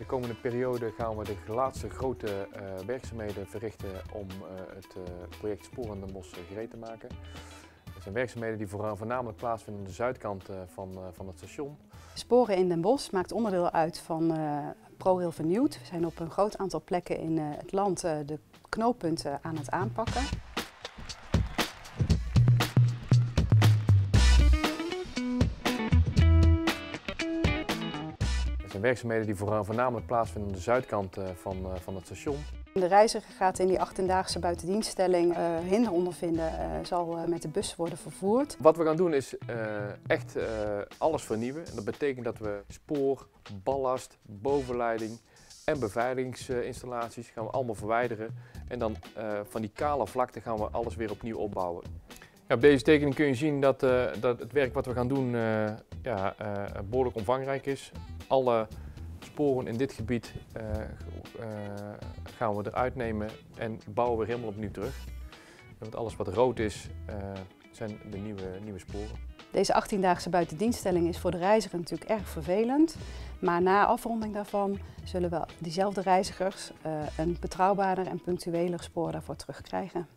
komende periode gaan we de laatste grote werkzaamheden verrichten om het project Sporen in Den Bosch gereed te maken. Het zijn werkzaamheden die voornamelijk plaatsvinden aan de zuidkant van het station. Sporen in Den Bosch maakt onderdeel uit van ProRail Vernieuwd. We zijn op een groot aantal plekken in het land de knooppunten aan het aanpakken. Het zijn werkzaamheden die voornamelijk plaatsvinden aan de zuidkant van het station. De reiziger gaat in die 18-daagse buitendienststelling hinder ondervinden, zal met de bus worden vervoerd. Wat we gaan doen is echt alles vernieuwen. En dat betekent dat we spoor, ballast, bovenleiding en beveiligingsinstallaties gaan we allemaal verwijderen. En dan van die kale vlakte gaan we alles weer opnieuw opbouwen. Ja, op deze tekening kun je zien dat het werk wat we gaan doen behoorlijk omvangrijk is. Alle sporen in dit gebied gaan we eruit nemen en bouwen we weer helemaal opnieuw terug. Want alles wat rood is, zijn de nieuwe sporen. Deze 18-daagse buitendienststelling is voor de reiziger natuurlijk erg vervelend. Maar na afronding daarvan zullen we diezelfde reizigers een betrouwbaarder en punctueler spoor daarvoor terugkrijgen.